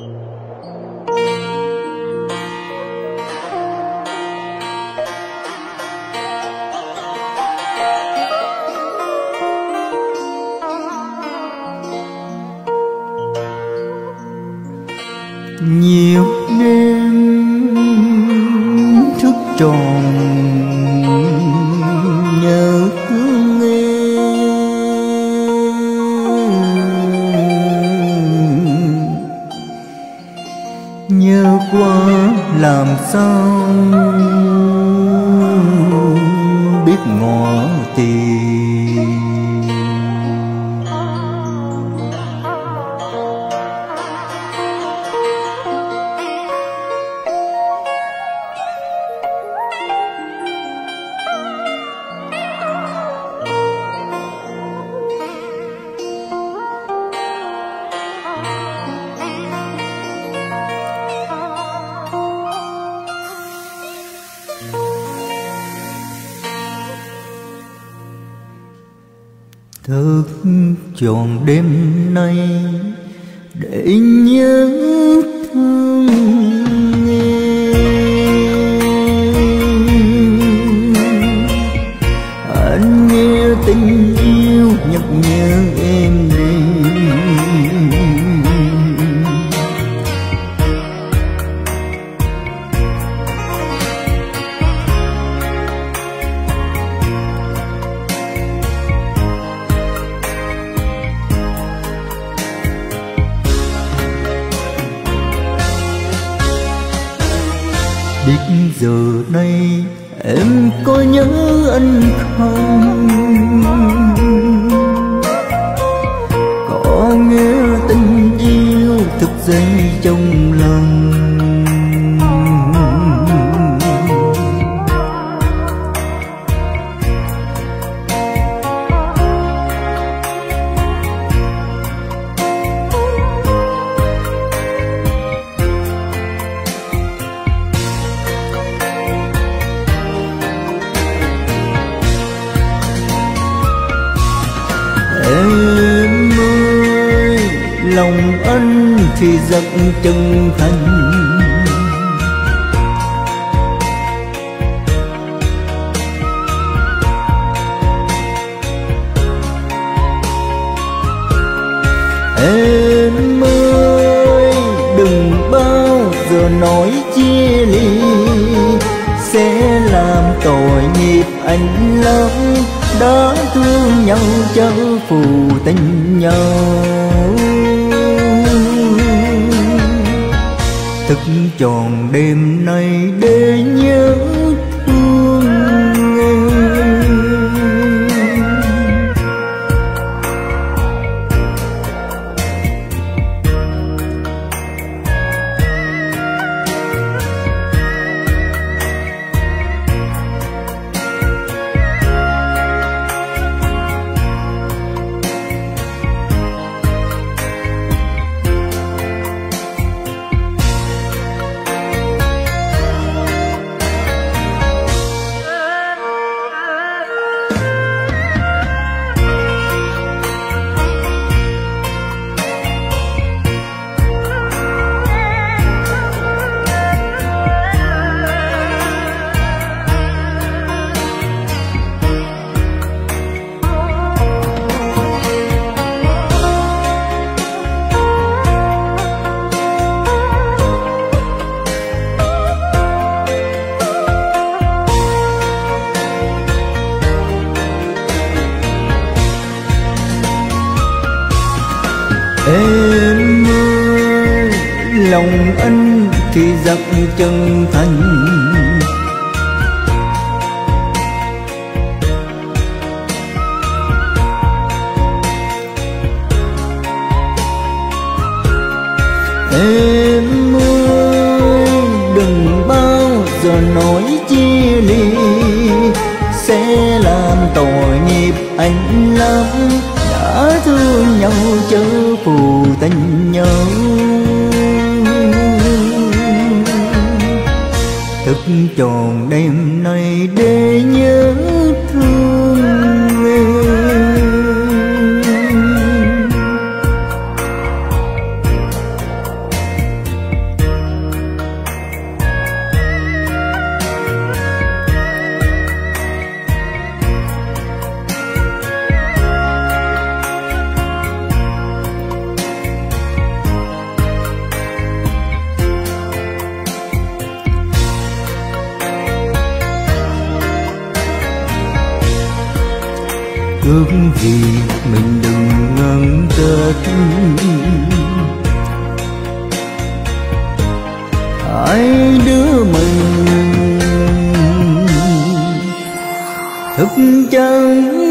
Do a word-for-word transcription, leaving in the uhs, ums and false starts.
Nhiều đêm thức tròn nhớ thương em, nhớ quá làm sao biết ngỏ tình. Thức trọn đêm nay để nhớ thương em. Anh nghe tình yêu nhắc nhớ em đi. Biết giờ đây em có nhớ anh không? Có nghe tình yêu thức dậy trong lòng. Em ơi, lòng anh thì rất chân thành. Em ơi, đừng bao giờ nói chia ly, sẽ làm tội nghiệp anh lắm. Đã thương nhau chớ phù tình nhau. Thức trọn đêm nay để nhớ thương em. Em ơi, lòng anh thì rất chân thành. Em ơi, đừng bao giờ nói chia ly, sẽ làm tội nghiệp anh lắm. Đã thương nhau chớ phù tình nhau. Thức trọn đêm nay để nhớ thương em. ước gì mình đừng ngăn cách. Hai đứa mình thức trắng